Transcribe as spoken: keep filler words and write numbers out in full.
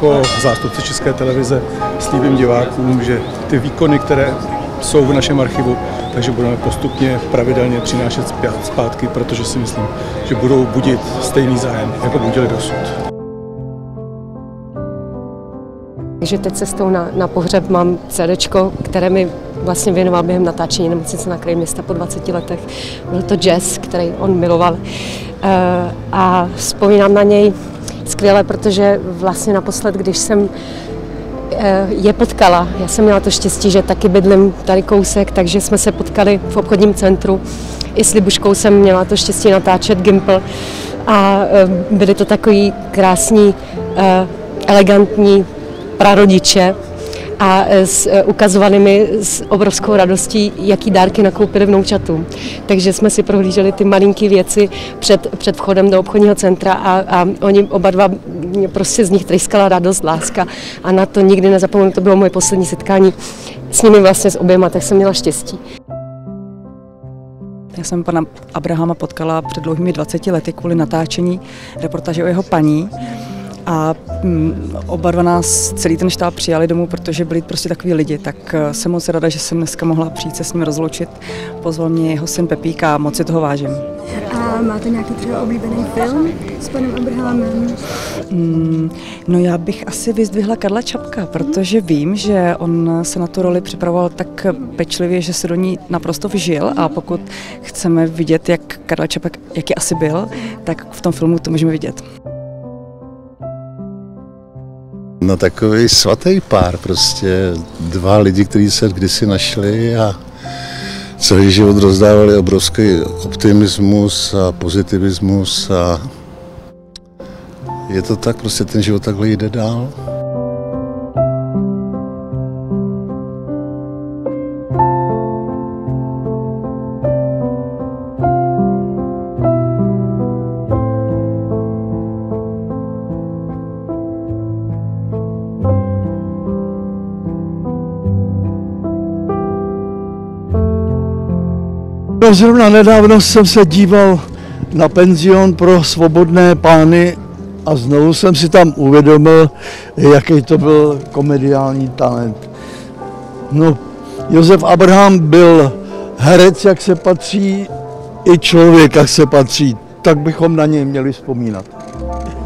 jako zástupce České televize slíbím divákům, že ty výkony, které jsou v našem archivu, takže budeme postupně pravidelně přinášet zpátky, protože si myslím, že budou budit stejný zájem, jako budili dosud. Takže teď cestou na, na pohřeb mám CDčko, které mi vlastně věnoval během natáčení Nemocnice na kraji města po dvaceti letech. Byl to jazz, který on miloval. E, a vzpomínám na něj skvěle, protože vlastně naposled, když jsem e, je potkala, já jsem měla to štěstí, že taky bydlím tady kousek, takže jsme se potkali v obchodním centru. I s Libuškou jsem měla to štěstí natáčet Gimpl a e, byly to takový krásní, e, elegantní prarodiče a s, ukazovali mi s obrovskou radostí, jaký dárky nakoupili vnoučatům. Takže jsme si prohlíželi ty malinké věci před, před vchodem do obchodního centra a, a oni oba dva, prostě z nich tryskala radost, láska a na to nikdy nezapomenu, to bylo moje poslední setkání s nimi vlastně s oběma, tak jsem měla štěstí. Já jsem pana Abrahama potkala před dlouhými dvaceti lety kvůli natáčení reportáže o jeho paní. A oba dva nás celý ten štáb přijali domů, protože byli prostě takový lidi, tak jsem moc ráda, že jsem dneska mohla přijít se s ním rozloučit. Pozval mě jeho syn Pepík a moc si toho vážím. A máte nějaký třeba oblíbený film s panem Abrahamem? Mm, no já bych asi vyzdvihla Karla Čapka, protože vím, že on se na tu roli připravoval tak pečlivě, že se do ní naprosto vžil a pokud chceme vidět, jak Karel Čapek, jaký asi byl, tak v tom filmu to můžeme vidět. No takový svatý pár, prostě dva lidi, kteří se kdysi našli a celý život rozdávali obrovský optimismus a pozitivismus a je to tak, prostě ten život takhle jde dál. No, zrovna nedávno jsem se díval na penzion pro svobodné pány a znovu jsem si tam uvědomil, jaký to byl komediální talent. No, Josef Abraham byl herec, jak se patří, i člověk, jak se patří. Tak bychom na něj měli vzpomínat.